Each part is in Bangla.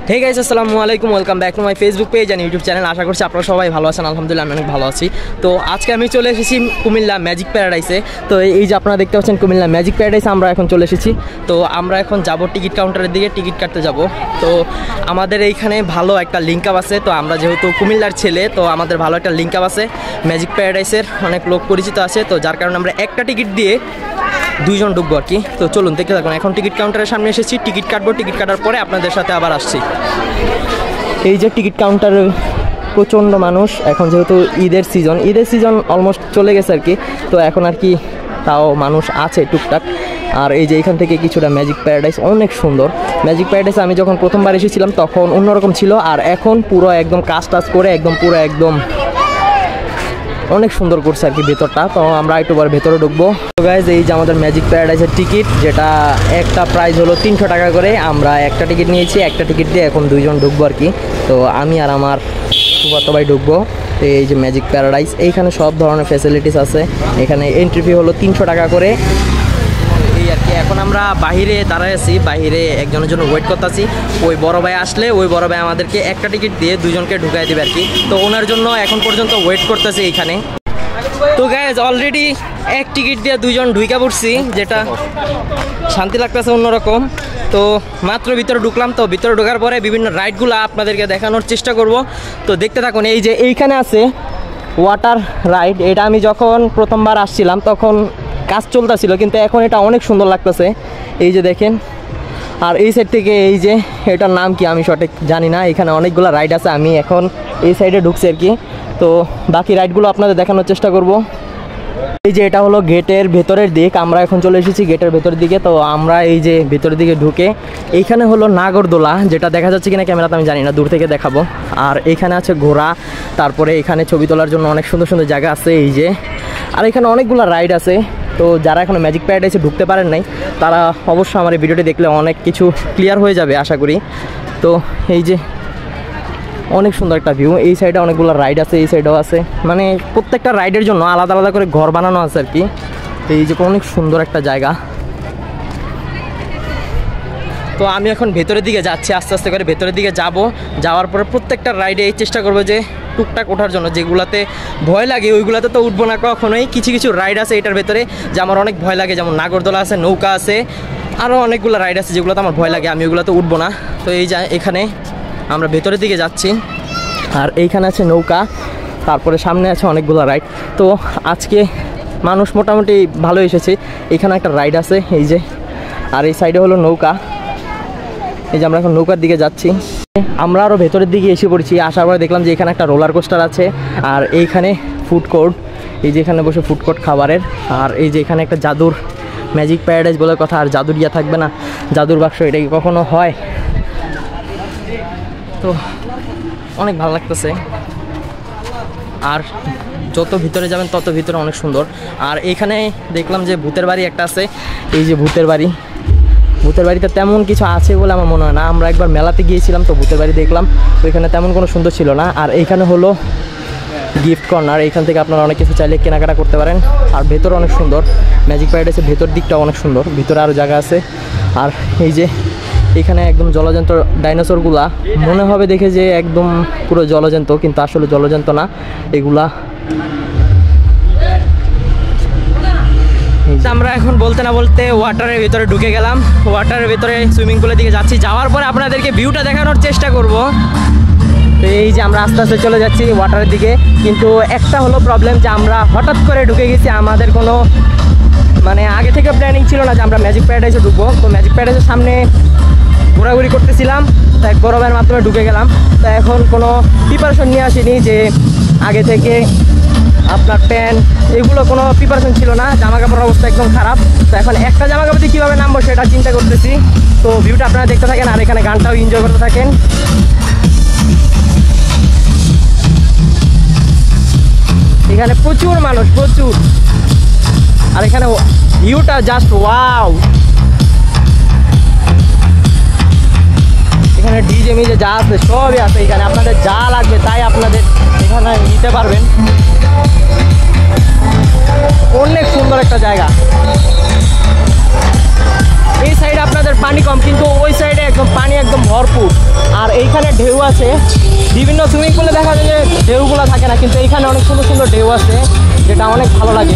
হে গাইস আসসালামু আলাইকুম, welcome back to my Facebook page and YouTube channel. আশা করছি আপনারা সবাই ভালো আছেন। আলহামদুলিল্লাহ আমি অনেক ভালো আছি। তো আজকে আমি চলে এসেছি কুমিল্লা ম্যাজিক প্যারাডাইসে। তো এই যে আপনারা দেখতে পাচ্ছেন কুমিল্লা ম্যাজিক প্যারাডাইসে আমরা এখন চলে এসেছি। তো আমরা এখন যাব টিকিট কাউন্টারের দিকে টিকিট কাটতে যাব। তো আমাদের এইখানে ভালো একটা লিঙ্ক আপ আছে। তো আমরা যেহেতু কুমিল্লার ছেলে, তো আমাদের ভালো একটা লিঙ্ক আপ আছে ম্যাজিক প্যারাডাইসের, অনেক লোক পরিচিত আছে। তো যার কারণে আমরা একটা টিকিট দিয়ে দুইজন ঢুকবো আর কি। তো চলুন দেখতে থাকুন। এখন টিকিট কাউন্টারের সামনে এসেছি, টিকিট কাটবো। টিকিট কাটার পরে আপনাদের সাথে আবার আসছি। এই যে টিকিট কাউন্টারে প্রচণ্ড মানুষ, এখন যেহেতু ঈদের সিজন অলমোস্ট চলে গেছে আর কি। তো এখন আর কি তাও মানুষ আছে টুকটাক। আর এই যে এখান থেকে কিছুটা ম্যাজিক প্যারাডাইস অনেক সুন্দর। ম্যাজিক প্যারাডাইসে আমি যখন প্রথমবার এসেছিলাম তখন অন্যরকম ছিল, আর এখন পুরো একদম কাজ করে একদম অনেক সুন্দর করছে আর কি ভেতরটা। তো আমরা একটু পরে ভেতরে ঢুকবো। তো গাইজ এই যে আমাদের ম্যাজিক প্যারাডাইসের টিকিট, যেটা একটা প্রাইস হলো 300 টাকা করে। আমরা একটা টিকিট নিয়েছি, একটা টিকিট দিয়ে এখন দুইজন ঢুকবো আর কি। তো আমি আর আমার ফুফাতো ভাই ঢুকবো। তো এই যে ম্যাজিক প্যারাডাইস, এইখানে সব ধরনের ফ্যাসিলিটিস আছে। এখানে এন্ট্রি ফি হলো 300 টাকা করে এই আর কি। এখন আমরা বাহিরে দাঁড়ায় আছি, বাহিরে একজনের জন্য ওয়েট করতেছি। ওই বড় ভাই আসলে ওই বড় ভাই আমাদেরকে একটা টিকিট দিয়ে দুজনকে ঢুকাই দেবে আর কি। তো ওনার জন্য এখন পর্যন্ত ওয়েট করতেছি এইখানে। তো গাইজ অলরেডি এক টিকিট দিয়ে দুইজন ঢুকা পড়ছি, যেটা শান্তি লাগতেছে অন্যরকম। তো মাত্র ভিতরে ঢুকলাম। তো ভিতরে ঢোকার পরে বিভিন্ন রাইডগুলো আপনাদেরকে দেখানোর চেষ্টা করব। তো দেখতে থাকুন। এই যে এইখানে আছে ওয়াটার রাইড, এটা আমি যখন প্রথমবার আসছিলাম তখন কাজ চলতেছিল, কিন্তু এখন এটা অনেক সুন্দর লাগতেছে। এই যে দেখেন। আর এই সাইড থেকে এই যে এটার নাম কি আমি সঠিক জানি না, এখানে অনেকগুলো রাইড আছে। আমি এখন এই সাইডে ঢুকছি আর কি। তো বাকি রাইডগুলো আপনাদের দেখানোর চেষ্টা করব। এই যে এটা হলো গেটের ভেতরের দিক, আমরা এখন চলে এসেছি গেটের ভেতরের দিকে। তো আমরা এই যে ভেতরের দিকে ঢুকে এইখানে হলো নাগরদোলা, যেটা দেখা যাচ্ছে কিনা ক্যামেরাতে আমি জানি না, দূর থেকে দেখাবো। আর এখানে আছে ঘোড়া, তারপরে এখানে ছবি তোলার জন্য অনেক সুন্দর সুন্দর জায়গা আছে এই যে। আর এখানে অনেকগুলো রাইড আছে। তো যারা এখনো ম্যাজিক প্যারাডাইসে ঢুকতে পারেন নাই তারা অবশ্যই আমার এই ভিডিওটি দেখলে অনেক কিছু ক্লিয়ার হয়ে যাবে আশা করি। তো এই যে অনেক সুন্দর একটা ভিউ। এই সাইডে অনেকগুলো রাইড আছে, এই সাইডেও আছে। মানে প্রত্যেকটা রাইডের জন্য আলাদা আলাদা করে ঘর বানানো আছে আর কি। তো এই যে অনেক সুন্দর একটা জায়গা। তো আমি এখন ভেতরের দিকে যাচ্ছি, আস্তে আস্তে করে ভেতরের দিকে যাওয়ার পরে প্রত্যেকটা রাইডে এই চেষ্টা করবো যে টুকটাক ওঠার জন্য। যেগুলাতে ভয় লাগে ওইগুলাতে তো উঠবো না কখনোই। কিছু কিছু রাইড আছে এটার ভেতরে যে আমার অনেক ভয় লাগে, যেমন নাগরদোলা আছে, নৌকা আছে, আরও অনেকগুলো রাইড আছে যেগুলোতে আমার ভয় লাগে, আমি ওইগুলোতে উঠবো না। তো এই যে এখানে আমরা ভেতরের দিকে যাচ্ছি। আর এইখানে আছে নৌকা, তারপরে সামনে আছে অনেকগুলো রাইড। তো আজকে মানুষ মোটামুটি ভালো এসেছে। এখানে একটা রাইড আছে এই যে, আর এই সাইডে হলো নৌকা। এই যে আমরা এখন নৌকার দিকে যাচ্ছি। আমরা আরও ভেতরের দিকে এসে পড়েছি। আসার পরে দেখলাম যে এখানে একটা রোলার কোস্টার আছে, আর এইখানে ফুড কোর্ট, এই যে এখানে বসে ফুড কোর্ট খাবারের। আর এই যে এখানে একটা জাদুর ম্যাজিক প্যারাডাইস বলে কথা, আর জাদুর ইয়া থাকবে না, জাদুর বাক্স, এটা কি কখনো হয়? তো অনেক ভালো লাগতেছে। আর যত ভিতরে যাবেন তত ভিতরে অনেক সুন্দর। আর এখানে দেখলাম যে ভূতের বাড়ি একটা আছে। এই যে ভূতের বাড়িতে তেমন কিছু আছে বলে আমার মনে হয় না। আমরা একবার মেলাতে গিয়েছিলাম, তো ভূতের বাড়ি দেখলাম, তো এখানে তেমন কোনো সুন্দর ছিল না। আর এইখানে হলো গিফট কর্নার, এইখান থেকে আপনারা অনেক কিছু চাইলে কেনাকাটা করতে পারেন। আর ভেতর অনেক সুন্দর, ম্যাজিক প্যারাডাইসের ভেতর দিকটাও অনেক সুন্দর, ভিতরে আরও জায়গা আছে। আর এই যে এখানে একদম জলজন্ত ডাইনোসরগুলা, মনে হবে দেখে যে একদম পুরো জলজন্ত, কিন্তু আসলে জলজন্ত না এগুলা। আমরা এখন বলতে না বলতে ওয়াটারের ভিতরে ঢুকে গেলাম। ওয়াটারের ভিতরে সুইমিং পুলের দিকে যাচ্ছি। যাওয়ার পরে আপনাদেরকে ভিউটা দেখানোর চেষ্টা করব। তো এই যে আমরা আস্তে আস্তে চলে যাচ্ছি ওয়াটারের দিকে। কিন্তু একটা হলো প্রবলেম যে আমরা হঠাৎ করে ঢুকে গেছি, আমাদের কোনো মানে আগে থেকে প্ল্যানিং ছিল না যে আমরা ম্যাজিক প্যারাডাইসে ঢুকবো। তো ম্যাজিক প্যারাডাইসের সামনে ঘোরাঘুরি করতেছিলাম, তো এক বড় ভাইয়ের মাধ্যমে ঢুকে গেলাম। তো এখন কোনো প্রিপারেশন নিয়ে আসিনি যে আগে থেকে আপনার প্যান্ট, এগুলো কোনো প্রিপারেশন ছিল না। জামা কাপড়ের অবস্থা একদম খারাপ। তো এখন একটা জামা কাপড় দিয়ে কীভাবে নামবো সেটা চিন্তা করতেছি। তো ভিউটা আপনারা দেখতে থাকেন, আর এখানে গানটাও এনজয় করতে থাকেন। এখানে প্রচুর মানুষ, প্রচুর। আর এখানে ভিউটা জাস্ট ওয়াও। এখানে ডিজে মিজে যা আছে সবই আছে এখানে, আপনাদের যা লাগবে তাই আপনাদের এখানে নিতে পারবেন। অনেক সুন্দর একটা জায়গা। এই সাইডে আপনাদের পানি কম, কিন্তু ওই সাইডে একদম পানি একদম ভরপুর। আর এইখানে ঢেউ আছে। বিভিন্ন সুইমিং পুলে দেখা যায় যে ঢেউগুলো থাকে না, কিন্তু এইখানে অনেক সুন্দর সুন্দর ঢেউ আছে, যেটা অনেক ভালো লাগে।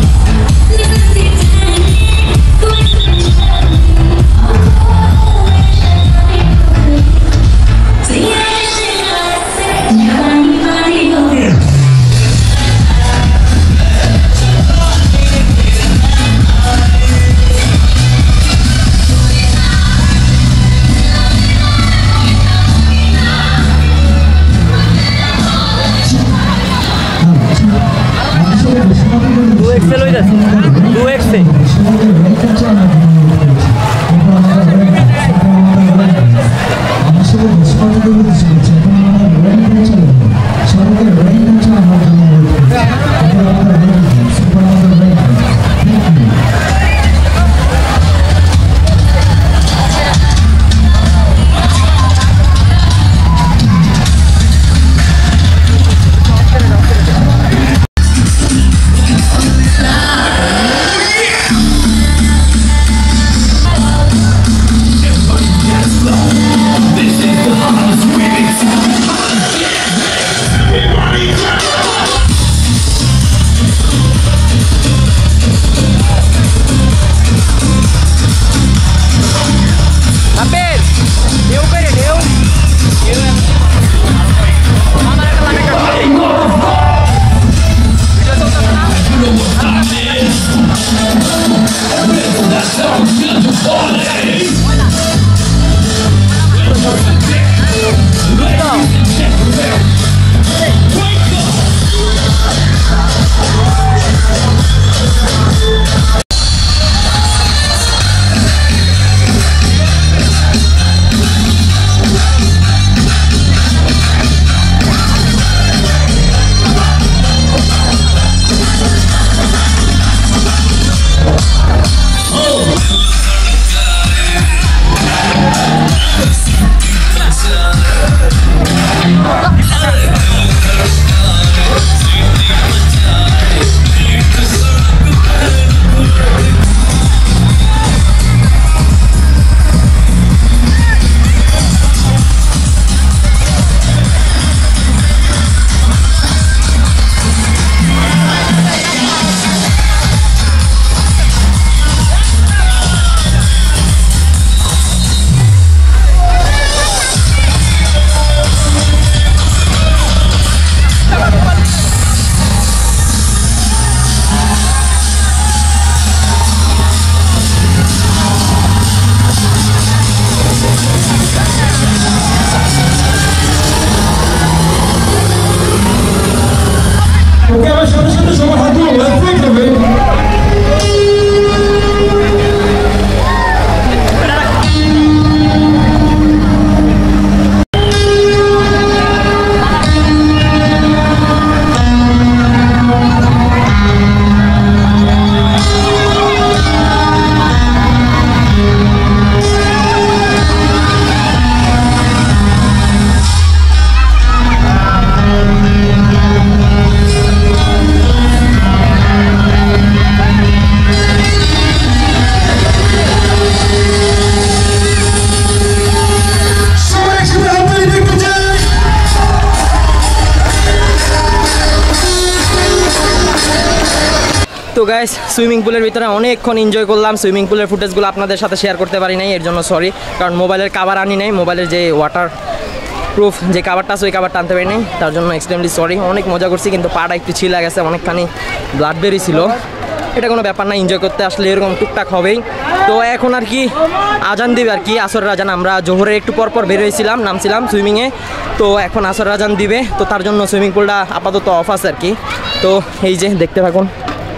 তো গাইস সুইমিং পুলের ভিতরে অনেকক্ষণ এনজয় করলাম। সুইমিং পুলের ফুটেজগুলো আপনাদের সাথে শেয়ার করতে পারি নাই, এর জন্য সরি, কারণ মোবাইলের কাভার আনি নাই, মোবাইলের যে ওয়াটার প্রুফ যে কাভারটা আছে ওই কাভারটা আনতে পারি নাই, তার জন্য এক্সট্রিমলি সরি। অনেক মজা করছি, কিন্তু পাটা একটু ছিলা গেছে, অনেকখানি ব্লাড বেরিয়েছিল। এটা কোনো ব্যাপার না, এনজয় করতে আসলে এরকম টুকটাক হবেই। তো এখন আর কি আজান দিবে আর কি, আসরের আজান। আমরা জোহরের একটু পরপর বের হয়েছিলাম, নামছিলাম সুইমিংয়ে, তো এখন আসরের আজান দিবে, তো তার জন্য সুইমিং পুলটা আপাতত অফ আছে আর কি। তো এই যে দেখতে থাকুন,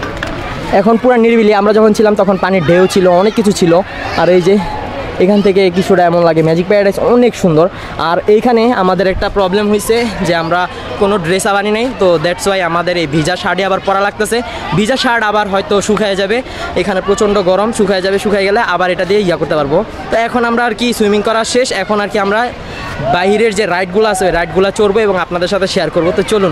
এখন পুরো নিরিবিলি। আমরা যখন ছিলাম তখন পানির ঢেউ ছিল, অনেক কিছু ছিল। আর এই যে এখান থেকে কিছুটা এমন লাগে ম্যাজিক প্যারাডাইস অনেক সুন্দর। আর এইখানে আমাদের একটা প্রবলেম হয়েছে যে আমরা কোনো ড্রেস আবার আনি নাই, তো দ্যাটস ওয়াই আমাদের এই ভিজা শার্টই আবার পরা লাগতেছে। ভিজা শার্ট আবার হয়তো শুকায় যাবে, এখানে প্রচণ্ড গরম, শুকায় যাবে, শুকায় গেলে আবার এটা দিয়ে ইয়া করতে পারবো। তো এখন আমরা আর কি সুইমিং করা শেষ, এখন আর কি আমরা বাইরের যে রাইডগুলো আছে ওই রাইডগুলো চড়বো এবং আপনাদের সাথে শেয়ার করবো। তো চলুন।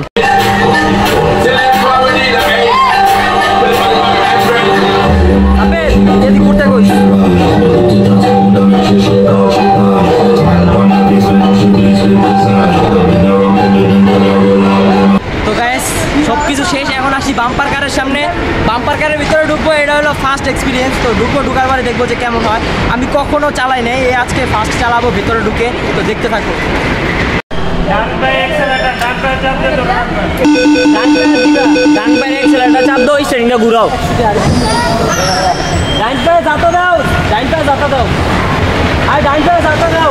এদিক ঘুরতে কই কখনো চালাই নাই, এই আজকে ফার্স্ট চালাবো ভিতরে ঢুকে, তো দেখতে থাকো। ডান পায়ের এক্সেলেটার চাপ দাও, স্টারিংটা ঘুরাও, ডান পায়ে যাতা দাও, ডান পায়ে যাতা দাও, আর ডান পায়ে যাতা দাও।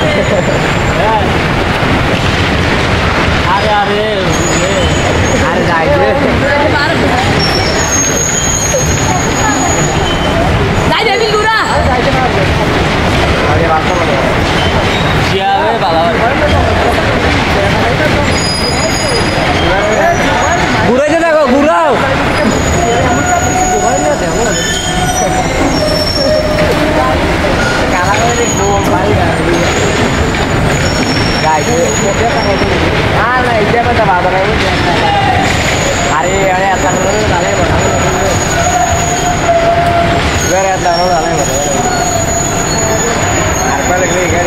আরে আরে আরে যাইবে যাই যাবি গুরা যাইতে পারবে আরে রাস্তা বলো জিয়াবে ভালো ঘুরাইতে দেখো, ঘুরাও কালা করে দেখবো ভাই গাইছে আর না এটা কথা বাদ না আরে আরে আল্লাহ করে ডালে বড় বেরে আল্লাহ করে ডালে বড় আর পালে গই গাড়ি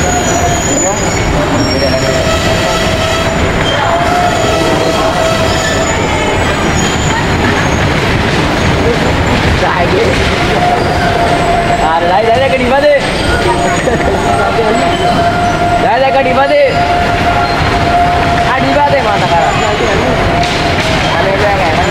যাইবে আর লাই লাই গাড়ি বাদে লাই লাই গাড়ি বাদে गाड़ी बात है माना करा आने लगा है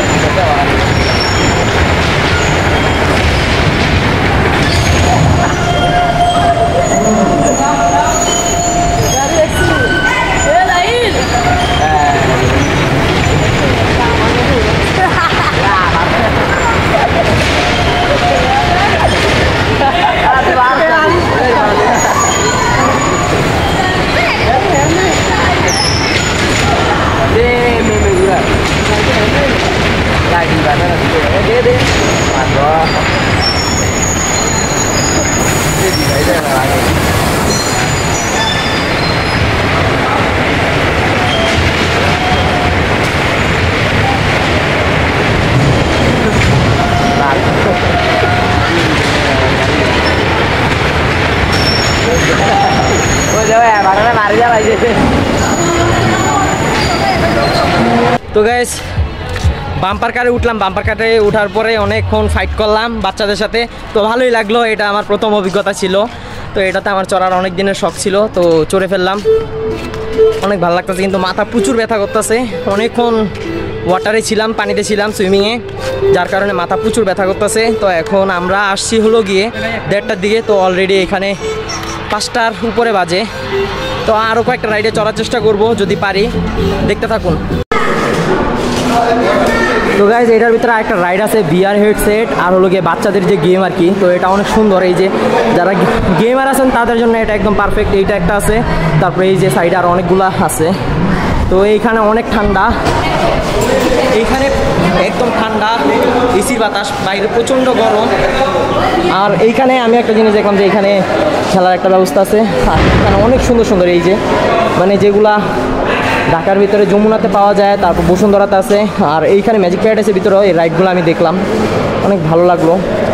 তো গাইস বাম্পার কারে উঠলাম, বাম্পার কারে উঠার পরে অনেকক্ষণ ফাইট করলাম বাচ্চাদের সাথে, তো ভালোই লাগলো। এটা আমার প্রথম অভিজ্ঞতা ছিল, তো এটাতে আমার চড়ার অনেক দিনের শখ ছিল, তো চড়ে ফেললাম, অনেক ভালো লাগতেছে। কিন্তু মাথা প্রচুর ব্যথা করতেছে, অনেকক্ষণ ওয়াটারে ছিলাম, পানিতে ছিলাম সুইমিংয়ে, যার কারণে মাথা প্রচুর ব্যথা করতেছে। তো এখন আমরা আসছি হলো গিয়ে 1:30টার দিকে, তো অলরেডি এখানে 5টার উপরে বাজে। তো আরও কয়েকটা রাইডে চড়ার চেষ্টা করব যদি পারি, দেখতে থাকুন। তো গাইজ এটার ভিতরে একটা রাইড আছে VR হেডসেট আর হলো গিয়ে বাচ্চাদের যে গেম আর কি, তো এটা অনেক সুন্দর। এই যে যারা গেমার আছেন তাদের জন্য এটা একদম পারফেক্ট। এইটা একটা আছে, তারপরে এই যে সাইডে আর অনেকগুলা আছে। তো এইখানে অনেক ঠান্ডা, এইখানে একদম ঠান্ডা, এসির বাতাস, বাইরে প্রচণ্ড গরম। আর এইখানে আমি একটা জিনিস দেখলাম যে এখানে খেলার একটা ব্যবস্থা আছে, আর এখানে অনেক সুন্দর সুন্দর এই যে মানে যেগুলা ঢাকার ভিতরে যমুনাতে পাওয়া যায়, তারপর বসুন্ধরাতে আছে, আর এইখানে ম্যাজিক প্যারাডাইসের ভিতরেও এই রাইডগুলো আমি দেখলাম, অনেক ভালো লাগলো।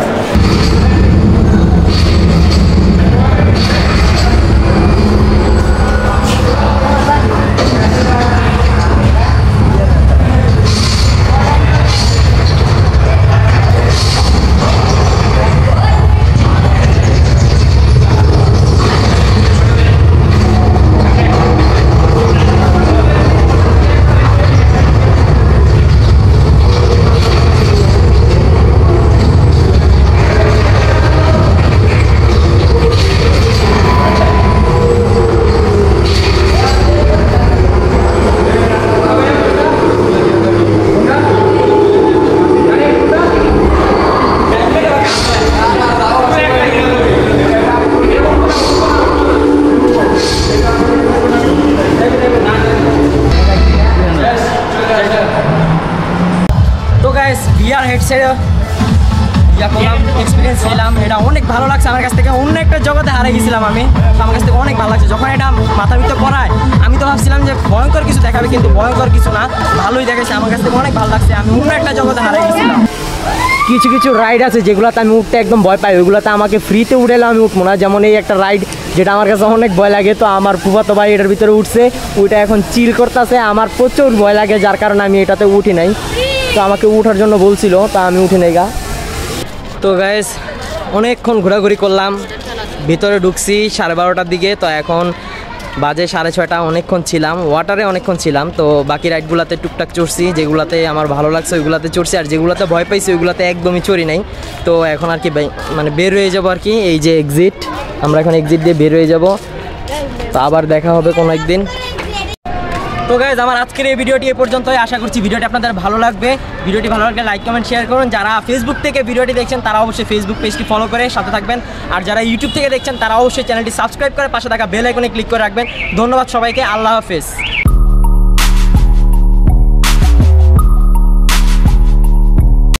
VR হেডসেট এক্সপিরিয়েন্স নিলাম, এটা অনেক ভালো লাগছে আমার কাছ থেকে। অন্য একটা জগতে হারিয়ে গেছিলাম আমি, আমার কাছ থেকে অনেক ভালো লাগছে। যখন এটা মাথার ভিতরে পড়ায় আমি তো ভাবছিলাম যে ভয়ঙ্কর কিছু দেখাবে, কিন্তু ভয়ঙ্কর কিছু না, ভালোই দেখেছে। আমার কাছ থেকে অনেক ভালো লাগছে, আমি অন্য একটা জগতে হারিয়ে গেছিলাম। কিছু কিছু রাইড আছে যেগুলোতে আমি উঠতে একদম ভয় পাই, ওইগুলোতে আমাকে ফ্রিতে উঠেলে আমি উঠবো না। যেমন এই একটা রাইড যেটা আমার কাছে অনেক ভয় লাগে, তো আমার ফুফাতো ভাই এটার ভিতরে উঠছে, ওইটা এখন চিল করতেছে, আমার প্রচুর ভয় লাগে, যার কারণে আমি এটাতে উঠি নাই। তো আমাকে উঠার জন্য বলছিল, তা আমি উঠি নাই গা। তো গাইস অনেকক্ষণ ঘোরাঘুরি করলাম, ভিতরে ঢুকছি 12:30টার দিকে, তো এখন বাজে 6:30, অনেকক্ষণ ছিলাম ওয়াটারে, অনেকক্ষণ ছিলাম। তো বাকি রাইডগুলোতে টুকটাক চড়ছি, যেগুলোতে আমার ভালো লাগছে ওইগুলোতে চড়ছি, আর যেগুলোতে ভয় পাইছি ওইগুলোতে একদমই চড়ি নাই। তো এখন আর কি মানে বের হয়ে যাবো আর কি, এই যে এক্সিট, আমরা এখন এক্সিট দিয়ে বের হয়ে যাব। তো আবার দেখা হবে কোনো একদিন। তো গাইজ আমার আজকের এই ভিডিওটি এ পর্যন্তই। আশা করছি ভিডিওটি আপনাদের ভালো লাগবে। ভিডিওটি ভালো লাগলে লাইক কমেন্ট শেয়ার করুন। যারা ফেসবুক থেকে ভিডিওটি দেখছেন তারা অবশ্যই ফেসবুক পেজটি ফলো করে সাথে থাকবেন, আর যারা ইউটিউব থেকে দেখছেন তারা অবশ্যই চ্যানেলটি সাবস্ক্রাইব করে পাশে থাকা বেল আইকনে ক্লিক করে রাখবেন। ধন্যবাদ সবাইকে, আল্লাহ হাফেজ।